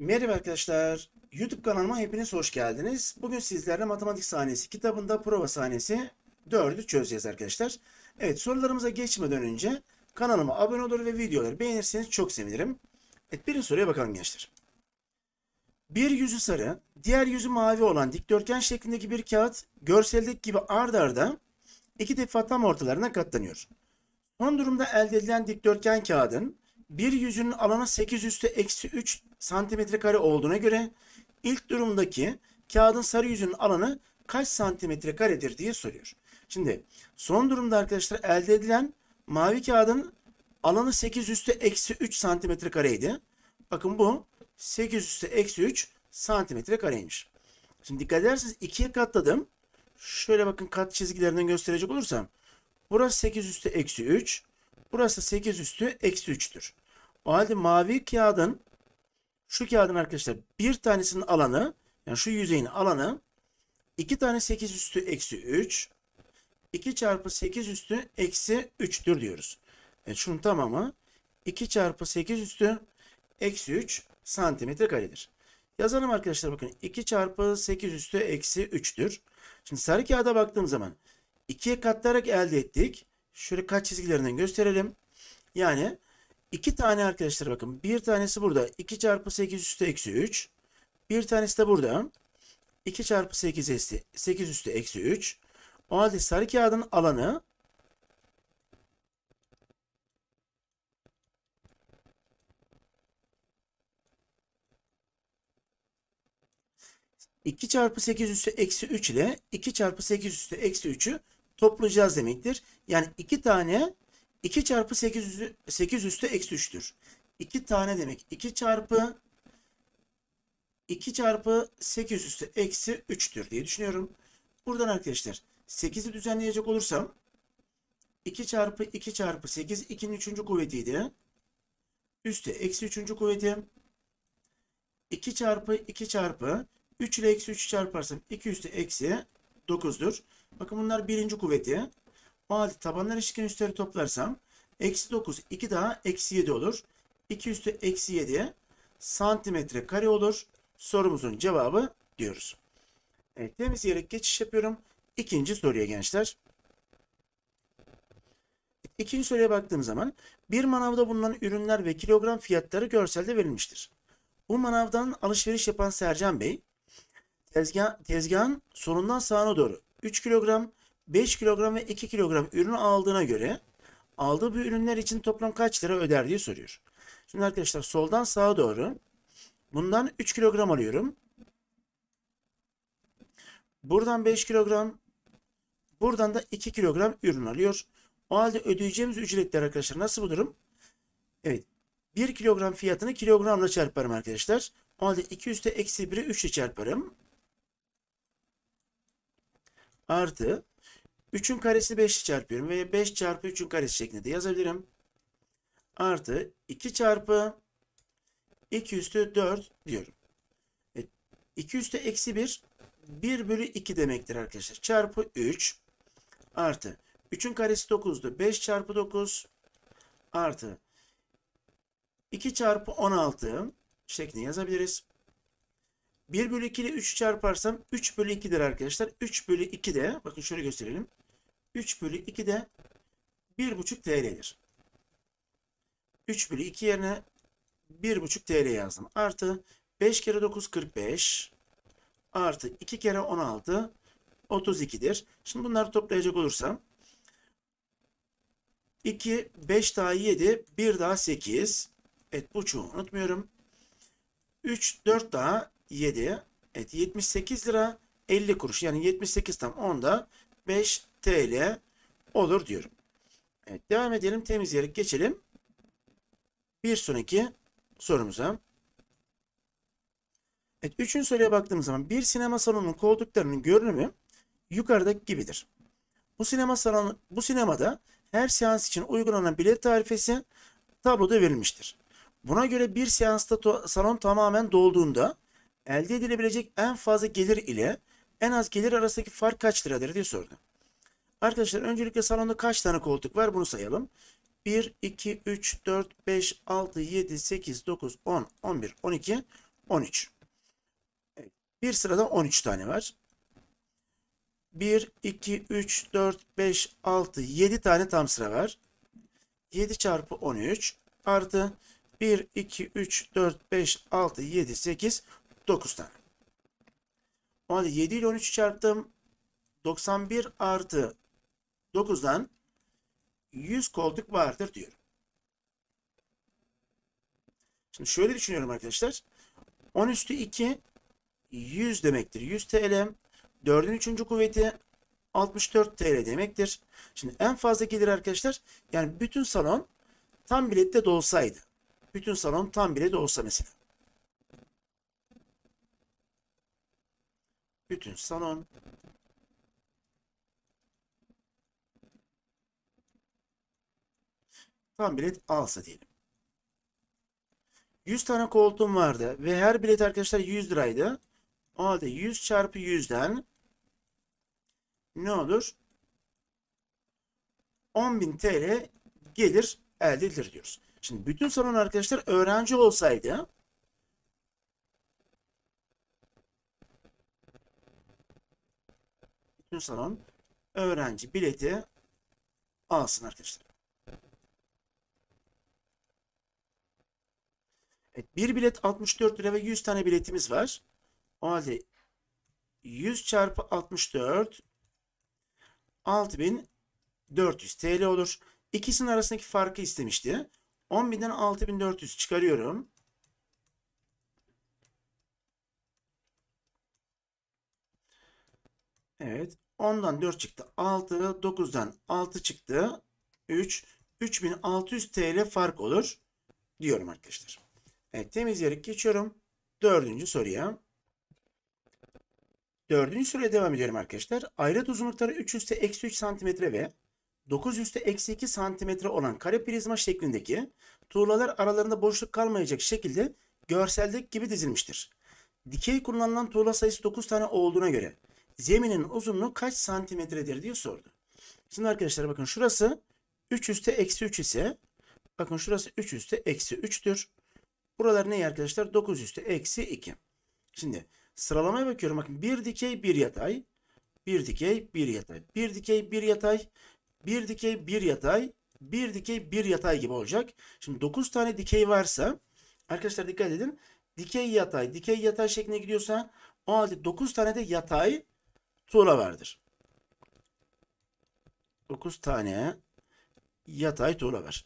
Merhaba arkadaşlar. YouTube kanalıma hepiniz hoş geldiniz. Bugün sizlerle Matematik Sahnesi kitabında prova sahnesi 4'ü çözeceğiz arkadaşlar. Evet, sorularımıza geçmeden önce kanalıma abone olur ve videoları beğenirseniz çok sevinirim. Evet, birinci soruya bakalım gençler. Bir yüzü sarı, diğer yüzü mavi olan dikdörtgen şeklindeki bir kağıt görseldeki gibi ard arda iki defa tam ortalarına katlanıyor. Son durumda elde edilen dikdörtgen kağıdın bir yüzünün alanı 8 üstü eksi 3 santimetre kare olduğuna göre ilk durumdaki kağıdın sarı yüzünün alanı kaç santimetre karedir diye soruyor. Şimdi son durumda arkadaşlar elde edilen mavi kağıdın alanı 8 üstü eksi 3 santimetre kareydi. Bakın bu 8 üstü eksi 3 santimetre kareymiş. Şimdi dikkat ederseniz ikiye katladım. Şöyle bakın kat çizgilerinden gösterecek olursam. Burası 8 üstü eksi 3. Burası 8 üstü eksi 3'tür. O halde mavi kağıdın, şu kağıdın arkadaşlar bir tanesinin alanı, yani şu yüzeyin alanı 2 tane 8 üstü eksi 3. 2 çarpı 8 üstü eksi 3'tür diyoruz. Evet, şunun tamamı 2 çarpı 8 üstü eksi 3 santimetre karedir. Yazalım arkadaşlar, bakın 2 çarpı 8 üstü eksi 3'tür. Şimdi sarı kağıda baktığım zaman 2'ye katlayarak elde ettik. Şöyle kat çizgilerinden gösterelim. Yani 2 tane arkadaşlar, bakın bir tanesi burada 2 çarpı 8 üstü eksi 3. Bir tanesi de burada 2 çarpı 8 üstü eksi 3. O halde sarı kağıdın alanı 2 çarpı 8 üstü eksi 3 ile 2 çarpı 8 üstü eksi 3'ü toplayacağız demektir. Yani 2 tane 2 çarpı 8 üstü eksi 3'tür. 2 tane demek 2 çarpı 8 üstü eksi 3'tür diye düşünüyorum. Buradan arkadaşlar 8'i düzenleyecek olursam 2 çarpı 2 çarpı 8 2'nin 3. kuvvetiydi. Üstü eksi 3. kuvveti 2 çarpı 2 çarpı 3 ile eksi 3 çarparsam 2 üstü eksi 9'dur. Bakın bunlar birinci kuvveti. O halde tabanlar eşitken üstleri toplarsam eksi 9 2 daha eksi 7 olur. 2 üstü eksi 7 santimetre kare olur. Sorumuzun cevabı diyoruz. Evet, temizleyerek geçiş yapıyorum. İkinci soruya gençler. İkinci soruya baktığım zaman bir manavda bulunan ürünler ve kilogram fiyatları görselde verilmiştir. Bu manavdan alışveriş yapan Sercan Bey tezgahın sonundan sağına doğru 3 kilogram, 5 kilogram ve 2 kilogram ürün aldığına göre aldığı bu ürünler için toplam kaç lira öder diye soruyor. Şimdi arkadaşlar soldan sağa doğru bundan 3 kilogram alıyorum. Buradan 5 kilogram, buradan da 2 kilogram ürün alıyor. O halde ödeyeceğimiz ücretler arkadaşlar nasıl bulurum? Evet, 1 kilogram fiyatını kilogramla çarparım arkadaşlar. O halde 2 üstü eksi 1'i 3 ile çarparım. Artı 3'ün karesini 5 ile çarpıyorum ve 5 çarpı 3'ün karesi şeklinde de yazabilirim. Artı 2 çarpı 2 üstü 4 diyorum. Evet, 2 üstü eksi 1 1 bölü 2 demektir arkadaşlar. Çarpı 3 artı 3'ün karesi 9'du. 5 çarpı 9 artı 2 çarpı 16 şeklinde yazabiliriz. 1 bölü 2 ile 3 çarparsam 3 bölü 2'dir arkadaşlar. 3 bölü 2 de bakın şöyle gösterelim. 3 bölü 2 de 1,5 TL'dir. 3 bölü 2 yerine 1,5 TL yazdım. Artı 5 kere 9 45 artı 2 kere 16 32'dir. Şimdi bunları toplayacak olursam 2, 5 daha 7, 1 daha 8. Evet, buçuğu unutmuyorum. 3, 4 daha 7. Evet, 78 lira 50 kuruş. Yani 78 tam 10'da 5 TL olur diyorum. Evet, devam edelim. Temizleyerek geçelim bir sonraki sorumuza. Evet, üçüncü soruya baktığımız zaman bir sinema salonunun koltuklarının görünümü yukarıdaki gibidir. Bu sinemada her seans için uygulanan bilet tarifesi tabloda verilmiştir. Buna göre bir seansta salon tamamen dolduğunda elde edilebilecek en fazla gelir ile en az gelir arasındaki fark kaç liradır diye sordu. Arkadaşlar öncelikle salonda kaç tane koltuk var bunu sayalım. 1, 2, 3, 4, 5, 6, 7, 8, 9, 10, 11, 12, 13. Evet, bir sırada 13 tane var. 1, 2, 3, 4, 5, 6, 7 tane tam sıra var. 7 çarpı 13 artı 1, 2, 3, 4, 5, 6, 7, 8, 9 tane. O halde 7 ile 13'ü çarptım. 91 artı 9'dan 100 koltuk vardır diyorum. Şimdi şöyle düşünüyorum arkadaşlar. 10 üstü 2 100 demektir. 100 TL. 4'ün 3. kuvveti 64 TL demektir. Şimdi en fazla gelir arkadaşlar. Yani bütün salon tam bilette dolsaydı. Bütün salon tam bile dolsa mesela. Bütün salon tam bilet alsa diyelim. 100 tane koltuğum vardı ve her bilet arkadaşlar 100 liraydı. O halde 100 çarpı 100'den ne olur? 10.000 TL gelir elde edilir diyoruz. Şimdi bütün salon arkadaşlar öğrenci olsaydı bütün salon öğrenci bileti alsın arkadaşlar. Evet, bir bilet 64 lira ve 100 tane biletimiz var. O halde 100 çarpı 64 6.400 TL olur. İkisinin arasındaki farkı istemişti. 10.000'den 6.400 çıkarıyorum. Evet. 10'dan 4 çıktı. 6. 9'dan 6 çıktı. 3. 3.600 TL fark olur diyorum arkadaşlar. Evet, temizleyerek geçiyorum. Dördüncü soruya. Dördüncü soruya devam ediyorum arkadaşlar. Ayrıt uzunlukları 3 üstü eksi 3 santimetre ve 9 üstü eksi 2 santimetre olan kare prizma şeklindeki tuğlalar aralarında boşluk kalmayacak şekilde görseldeki gibi dizilmiştir. Dikey kullanılan tuğla sayısı 9 tane olduğuna göre zeminin uzunluğu kaç santimetredir diye sordu. Şimdi arkadaşlar bakın şurası 3 üstü eksi 3 ise bakın şurası 3 üstü eksi 3'tür. Buralar ne arkadaşlar? 9 üstü eksi 2. Şimdi sıralamaya bakıyorum. Bakın bir dikey bir yatay. Bir dikey bir yatay. Bir dikey bir yatay. Bir dikey bir yatay. Bir dikey bir yatay gibi olacak. Şimdi 9 tane dikey varsa arkadaşlar dikkat edin. Dikey yatay. Dikey yatay şeklinde gidiyorsa o halde 9 tane de yatay tuğla vardır. 9 tane yatay tuğla var.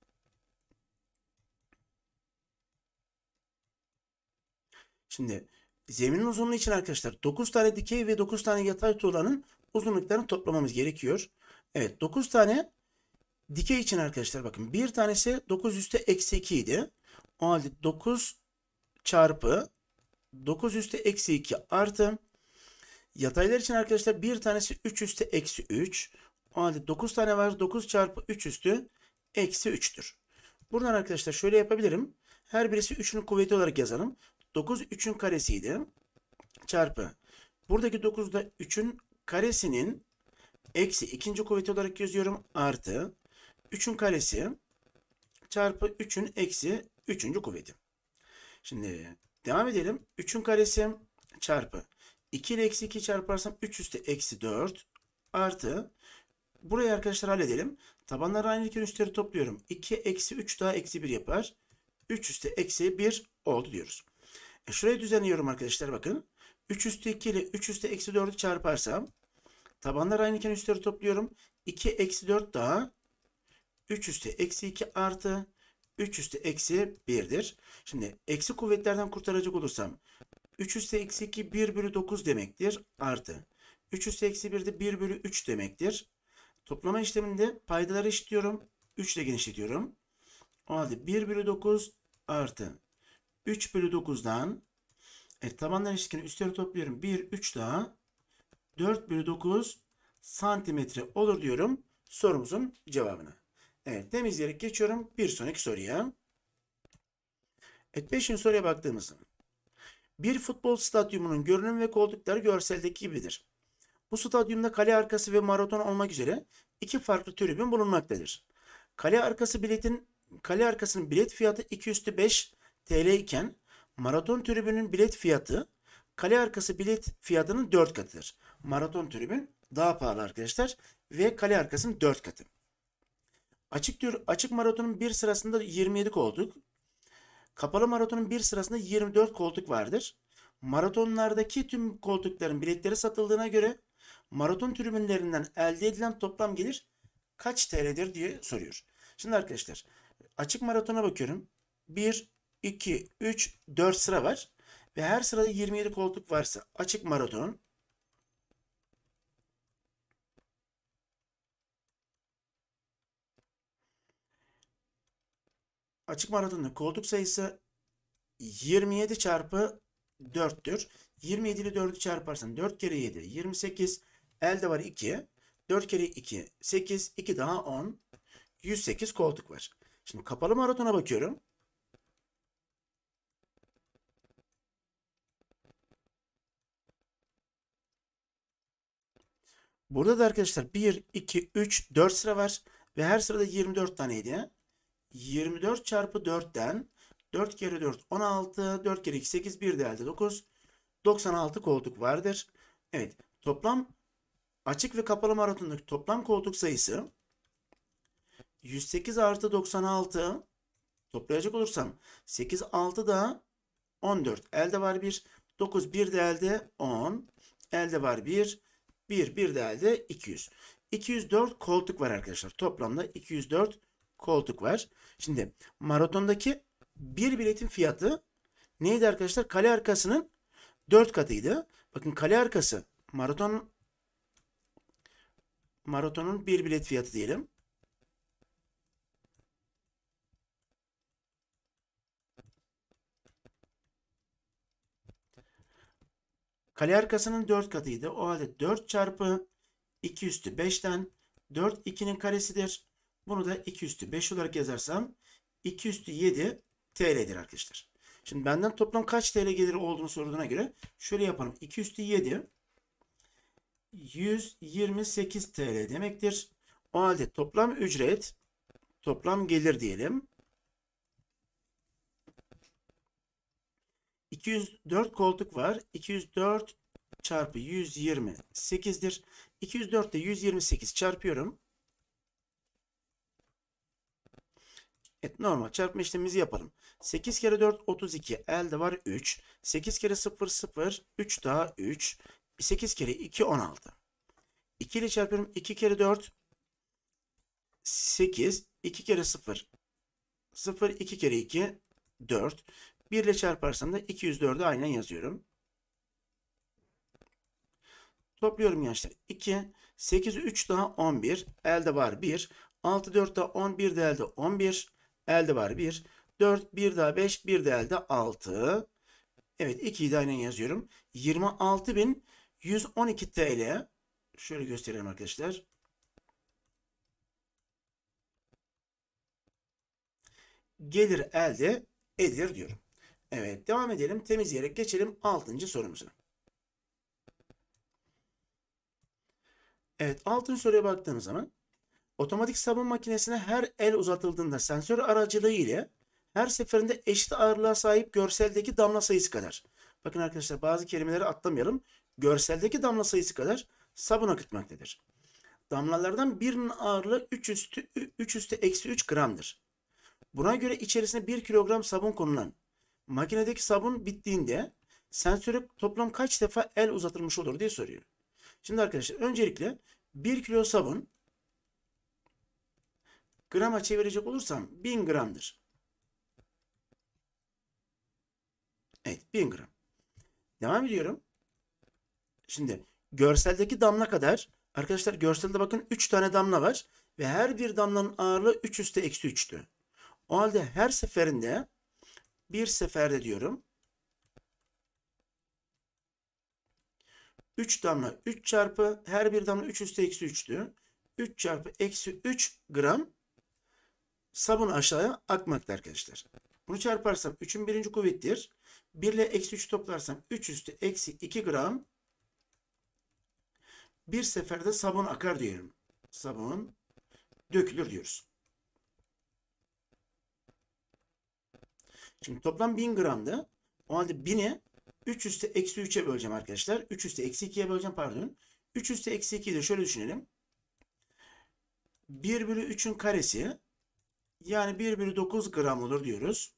Şimdi zeminin uzunluğu için arkadaşlar 9 tane dikey ve 9 tane yatay tuğlanın uzunluklarını toplamamız gerekiyor. Evet, 9 tane dikey için arkadaşlar bakın bir tanesi 9 üstü eksi 2 idi. O halde 9 çarpı 9 üstü eksi 2 artı yataylar için arkadaşlar bir tanesi 3 üstü eksi 3. O halde 9 tane var. 9 çarpı 3 üstü eksi 3'tür. Buradan arkadaşlar şöyle yapabilirim. Her birisi 3'ün kuvveti olarak yazalım. 9 3'ün karesiydi. Çarpı. Buradaki 9 da 3'ün karesinin eksi ikinci kuvveti olarak yazıyorum. Artı 3'ün karesi çarpı 3'ün eksi 3. kuvveti. Şimdi devam edelim. 3'ün karesi çarpı 2 ile eksi 2 çarparsam 3 üstü eksi 4 artı burayı arkadaşlar halledelim. Tabanları aynı iken üstleri topluyorum. 2 eksi 3 daha eksi 1 yapar. 3 üstü eksi 1 oldu diyoruz. Şurayı düzenliyorum arkadaşlar bakın. 3 üstü 2 ile 3 üstü eksi 4'ü çarparsam tabanlar aynı iken üstleri topluyorum. 2 eksi 4 daha 3 üstü eksi 2 artı 3 üstü eksi 1'dir. Şimdi eksi kuvvetlerden kurtaracak olursam 3 üstü eksi 2 1 bölü 9 demektir. Artı 3 üstü eksi 1 de 1 bölü 3 demektir. Toplama işleminde paydaları eşitliyorum. 3 ile genişletiyorum. O halde 1 bölü 9 artı 3 bölü 9'dan tabanlar eşitken üstleri topluyorum. 1 3 daha 4 bölü 9 santimetre olur diyorum sorumuzun cevabına. Evet, temizleyerek geçiyorum bir sonraki soruya. Evet, 5. soruya baktığımızda bir futbol stadyumunun görünüm ve koltukları görseldeki gibidir. Bu stadyumda kale arkası ve maraton olmak üzere iki farklı tribün bulunmaktadır. Kale arkasının bilet fiyatı 2 üstü 5 TL iken Maraton tribünün bilet fiyatı kale arkası bilet fiyatının 4 katıdır. Maraton tribün daha pahalı arkadaşlar ve kale arkasının 4 katı. Açık maratonun bir sırasında 27 koltuk, kapalı maratonun bir sırasında 24 koltuk vardır. Maratonlardaki tüm koltukların biletleri satıldığına göre maraton tribünlerinden elde edilen toplam gelir kaç TL'dir diye soruyor. Şimdi arkadaşlar açık maratona bakıyorum. 1, 2, 3, 4 sıra var. Ve her sırada 27 koltuk varsa açık maratonda koltuk sayısı 27 çarpı 4'tür. 27 ile 4'ü çarparsan 4 kere 7 28. Elde var 2. 4 kere 2 8. 2 daha 10. 108 koltuk var. Şimdi kapalı maratona bakıyorum. Burada da arkadaşlar 1, 2, 3, 4 sıra var. Ve her sırada 24 taneydi. 24 çarpı 4'ten 4 kere 4 16. 4 kere 2 8. 1 de elde 9. 96 koltuk vardır. Evet. Toplam açık ve kapalı maratondaki toplam koltuk sayısı 108 artı 96 toplayacak olursam 8 6 daha 14. Elde var 1. 9 1 de elde 10. Elde var 1. 1 de elde 200. 204 koltuk var arkadaşlar. Toplamda 204 koltuk var. Şimdi maratondaki bir biletin fiyatı neydi arkadaşlar? Kale arkasının 4 katıydı. Bakın kale arkası maratonun bir bilet fiyatı diyelim. Kale arkasının 4 katıydı. O halde 4 çarpı 2 üstü 5'ten 4 2'nin karesidir. Bunu da 2 üstü 5 olarak yazarsam 2 üstü 7 TL'dir arkadaşlar. Şimdi benden toplam kaç TL geliri olduğunu sorduğuna göre şöyle yapalım. 2 üstü 7 128 TL demektir. O halde toplam gelir diyelim. 204 koltuk var. 204 çarpı 128'dir. 204 ile 128 çarpıyorum. Evet, normal çarpma işlemimizi yapalım. 8 kere 4 32. Elde var 3. 8 kere 0 0. 3 daha 3. 8 kere 2 16. 2 ile çarpıyorum. 2 kere 4 8. 2 kere 0 0. 2 kere 2 4. 1 ile çarparsam da 204'ü aynen yazıyorum. Topluyorum gençler. 2. 8 3 daha 11. Elde var 1. 6 4 daha 11 de elde 11. Elde var 1. 4 1 daha 5 1 de elde 6. Evet 2'yi de aynen yazıyorum. 26.112 TL. Şöyle gösterelim arkadaşlar. Gelir elde edilir diyorum. Evet devam edelim. Temizleyerek geçelim 6. sorumuza. Evet 6. soruya baktığımız zaman otomatik sabun makinesine her el uzatıldığında sensör aracılığı ile her seferinde eşit ağırlığa sahip görseldeki damla sayısı kadar. Bakın arkadaşlar bazı kelimeleri atlamayalım. Görseldeki damla sayısı kadar sabun akıtmaktadır. Damlalardan birinin ağırlığı 3 üstü eksi 3 gramdır. Buna göre içerisine 1 kilogram sabun konulan makinedeki sabun bittiğinde sensöre toplam kaç defa el uzatılmış olur diye soruyor. Şimdi arkadaşlar öncelikle 1 kilo sabun grama çevirecek olursam 1000 gramdır. Evet 1000 gram. Devam ediyorum. Şimdi görseldeki damla kadar arkadaşlar görselde bakın 3 tane damla var. Ve her bir damlanın ağırlığı 3 üstü eksi 3'tü. O halde her seferinde bir seferde diyorum 3 damla 3 çarpı her bir damla 3 üstü eksi 3'tü. 3 çarpı eksi 3 gram sabun aşağıya akmakta arkadaşlar. Bunu çarparsam 3'ün birinci kuvvettir. 1 ile eksi 3 toplarsam 3 üstü eksi 2 gram bir seferde sabun akar diyorum. Sabun dökülür diyoruz. Şimdi toplam 1000 gramdı. O halde 1000'i 3 üstü eksi 3'e böleceğim arkadaşlar. 3 üstü eksi 2'ye böleceğim, pardon. 3 üstü eksi 2'yi de şöyle düşünelim. 1 bölü 3'ün karesi, yani 1 bölü 9 gram olur diyoruz.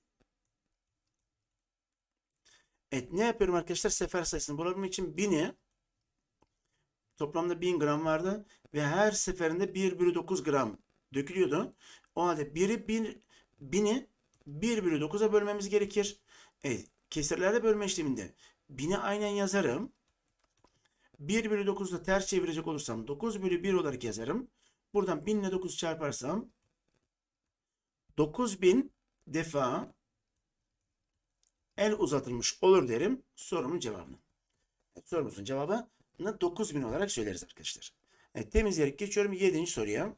Evet, ne yapıyorum arkadaşlar? Sefer sayısını bulabilmek için 1000'i, toplamda 1000 gram vardı ve her seferinde 1 bölü 9 gram dökülüyordu. O halde 1000'i 1 bölü 9'a bölmemiz gerekir. Evet, kesirlerle bölme işleminde 1000'i aynen yazarım. 1 bölü 9'u da ters çevirecek olursam 9 bölü 1 olarak yazarım. Buradan 1000 ile 9 çarparsam 9000 defa el uzatılmış olur derim sorumun cevabını. Evet, sorumuzun cevabını 9000 olarak söyleriz arkadaşlar. Evet, temizleyerek geçiyorum 7. soruya.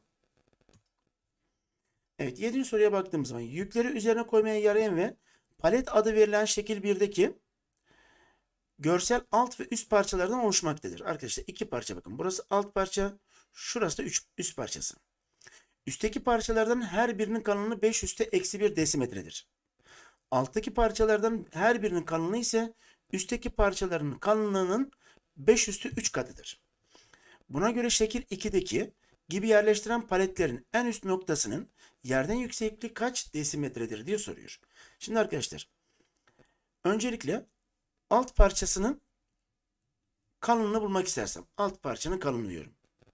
Evet, 7. soruya baktığımız zaman yükleri üzerine koymaya yarayan ve palet adı verilen şekil 1'deki görsel alt ve üst parçalardan oluşmaktadır. Arkadaşlar iki parça bakın. Burası alt parça, şurası da üst parçası. Üstteki parçalardan her birinin kalınlığı 5 üstü eksi 1 desimetredir. Alttaki parçalardan her birinin kalınlığı ise üstteki parçaların kalınlığının 5 üstü 3 katıdır. Buna göre şekil 2'deki gibi yerleştiren paletlerin en üst noktasının yerden yüksekliği kaç desimetredir diye soruyor. Şimdi arkadaşlar, öncelikle alt parçasının kalınlığını bulmak istersem alt parçanın kalınlığı diyorum.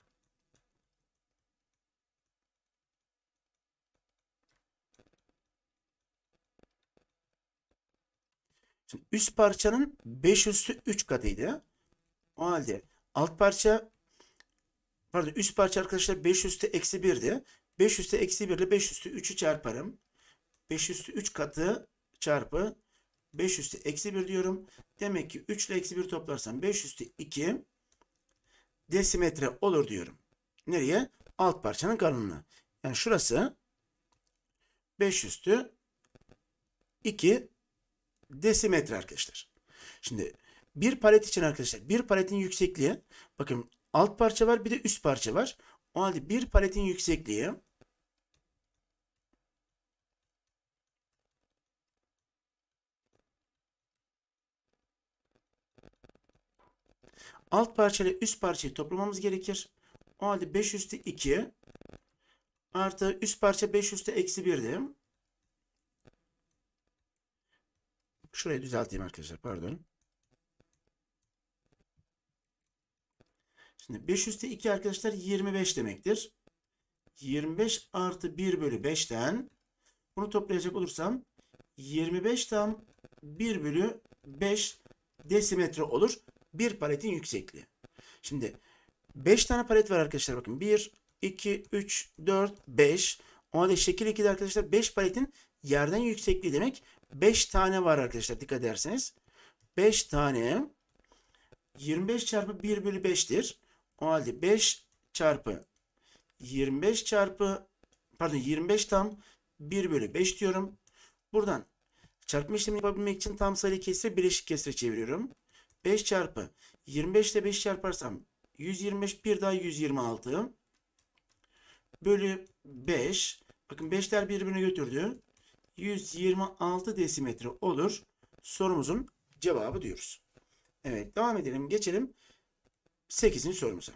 Şimdi üst parçanın 5 üstü 3 katıydı. O halde alt parça, pardon, üst parça arkadaşlar 5 üstü eksi 1'di. 5 üstü eksi 1 ile 5 üstü 3'ü çarparım. 5 üstü 3 katı çarpı 5 üstü eksi 1 diyorum. Demek ki 3 ile eksi 1 toplarsam 5 üstü 2 desimetre olur diyorum. Nereye? Alt parçanın kalınlığı. Yani şurası 5 üstü 2 desimetre arkadaşlar. Şimdi bir palet için arkadaşlar, bir paletin yüksekliği, bakın alt parça var bir de üst parça var. O halde bir paletin yüksekliği alt parça ile üst parçayı toplamamız gerekir. O halde 5 üstü 2 artı üst parça 5 üstü eksi 1'di. Şurayı düzelteyim arkadaşlar, pardon. Şimdi 5 üstü 2 arkadaşlar 25 demektir. 25 artı 1 bölü 5'ten bunu toplayacak olursam 25 tam 1 bölü 5 desimetre olur bir paletin yüksekliği. Şimdi 5 tane palet var arkadaşlar, bakın 1, 2, 3, 4, 5. O halde şekil 2'de arkadaşlar 5 paletin yerden yüksekliği demek 5 tane var arkadaşlar, dikkat ederseniz. 5 tane 25 çarpı 1 bölü 5'tir. O halde 5 çarpı 25 çarpı, pardon, 25 tam 1 bölü 5 diyorum. Buradan çarpma işlemi yapabilmek için tam sayılı kesri bileşik kesre çeviriyorum. 5 çarpı 25 ile 5 çarparsam 125, bir daha 126 bölü 5. Bakın 5'ler birbirine götürdü. 126 desimetre olur sorumuzun cevabı diyoruz. Evet, devam edelim. Geçelim 8. sorumuza.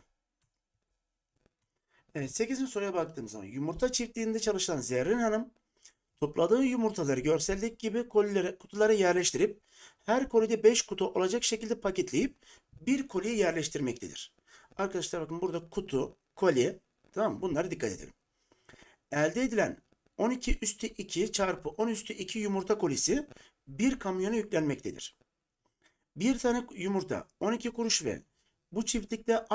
Evet, 8. soruya baktığımız zaman yumurta çiftliğinde çalışan Zerrin Hanım topladığı yumurtaları görseldeki gibi kutulara yerleştirip her kolide 5 kutu olacak şekilde paketleyip bir koliye yerleştirmektedir. Arkadaşlar bakın burada kutu, koli, tamam mı? Bunlara dikkat edelim. Elde edilen 12 üstü 2 çarpı 10 üstü 2 yumurta kolisi bir kamyona yüklenmektedir. Bir tane yumurta 12 kuruş ve bu çiftlikten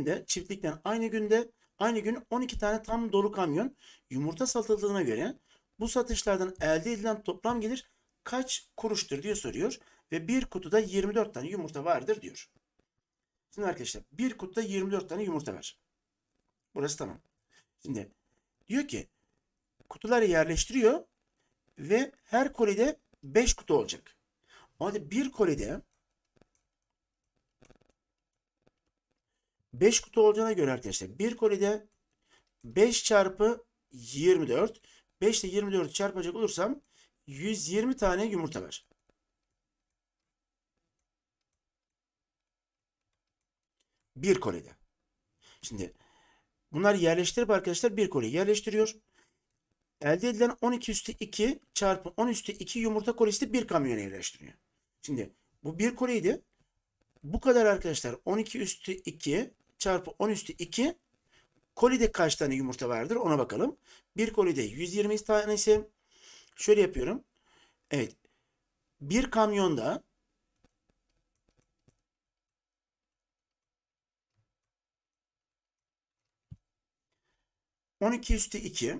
aynı gün 12 tane tam dolu kamyon yumurta satıldığına göre bu satışlardan elde edilen toplam gelir kaç kuruştur diye soruyor. Ve bir kutuda 24 tane yumurta vardır diyor. Şimdi arkadaşlar bir kutuda 24 tane yumurta var. Burası tamam. Şimdi diyor ki kutuları yerleştiriyor ve her kolide 5 kutu olacak. O halde bir kolide 5 kutu olacağına göre arkadaşlar bir kolide 5 çarpı 24, 5 ile 24'ü çarpacak olursam 120 tane yumurta var. Bir kolide. Şimdi bunlar yerleştirip arkadaşlar bir kolye yerleştiriyor. Elde edilen 12 üstü 2 çarpı 10 üstü 2 yumurta kolisi bir kamyona yerleştiriyor. Şimdi bu bir koliydi. Bu kadar arkadaşlar 12 üstü 2 çarpı 10 üstü 2 kolide kaç tane yumurta vardır ona bakalım. Bir kolide 120 tanesi. Şöyle yapıyorum. Evet. Bir kamyonda 12 üstü 2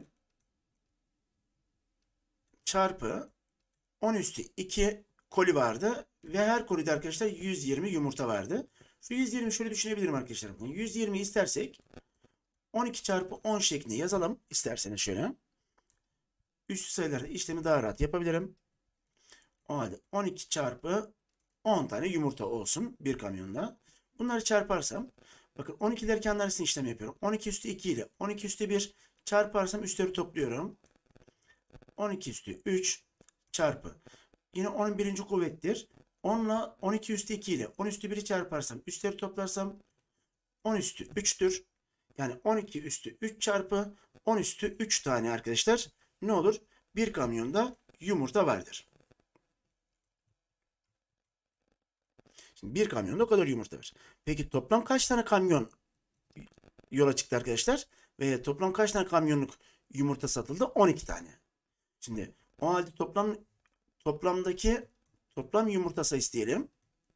çarpı 10 üstü 2 koli vardı. Ve her kolide arkadaşlar 120 yumurta vardı. Şu 120 şöyle düşünebilirim arkadaşlar. 120 istersek 12 çarpı 10 şeklinde yazalım. İsterseniz şöyle. Üstü sayılarda işlemi daha rahat yapabilirim. O halde 12 çarpı 10 tane yumurta olsun bir kamyonda. Bunları çarparsam bakın 12'ler kendi arasında işlem yapıyorum. 12 üstü 2 ile 12 üstü 1 çarparsam üstleri topluyorum. 12 üstü 3 çarpı. Yine 10'un birinci kuvvettir. 10 ile 12 üstü 2 ile 10 üstü 1'i çarparsam üstleri toplarsam 10 üstü 3'tür. Yani 12 üstü 3 çarpı 10 üstü 3 tane arkadaşlar ne olur? Bir kamyonda yumurta vardır. Şimdi bir kamyonda o kadar yumurta var. Peki toplam kaç tane kamyon yola çıktı arkadaşlar? Ve toplam kaç tane kamyonluk yumurta satıldı? 12 tane. Şimdi o halde toplam yumurta sayısı diyelim.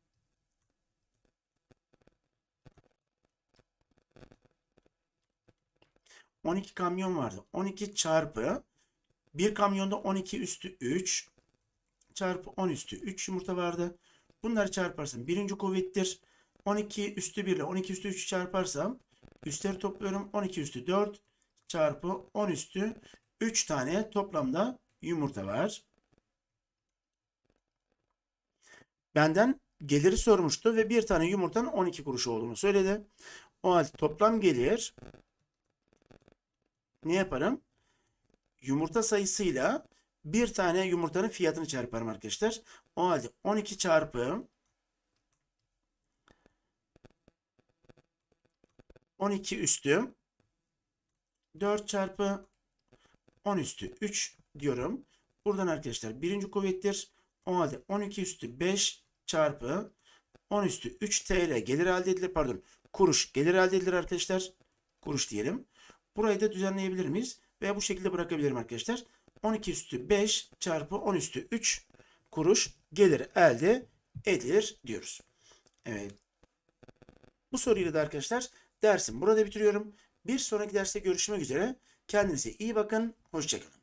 ...12 kamyon vardı. 12 çarpı... ...bir kamyonda 12 üstü 3... ...çarpı 10 üstü 3 yumurta vardı. Bunları çarparsam birinci kuvvettir. 12 üstü 1 ile 12 üstü 3 çarparsam... ...üstleri topluyorum. 12 üstü 4... ...çarpı 10 üstü 3 tane toplamda yumurta var. Benden geliri sormuştu ve bir tane yumurtanın 12 kuruş olduğunu söyledi. O halde toplam gelir ne yaparım? Yumurta sayısıyla bir tane yumurtanın fiyatını çarparım arkadaşlar. O halde 12 çarpı 12 üstü 4 çarpı 10 üstü 3 diyorum. Buradan arkadaşlar birinci kuvvettir. O halde 12 üstü 5 çarpı 10 üstü 3 TL gelir elde edilir. Pardon, kuruş gelir elde edilir arkadaşlar. Kuruş diyelim. Burayı da düzenleyebilir miyiz? Veya bu şekilde bırakabilirim arkadaşlar. 12 üstü 5 çarpı 10 üstü 3 kuruş gelir elde edilir diyoruz. Evet. Bu soruyla da arkadaşlar dersim burada bitiriyorum. Bir sonraki derste görüşmek üzere. Kendinize iyi bakın. Hoşça kalın.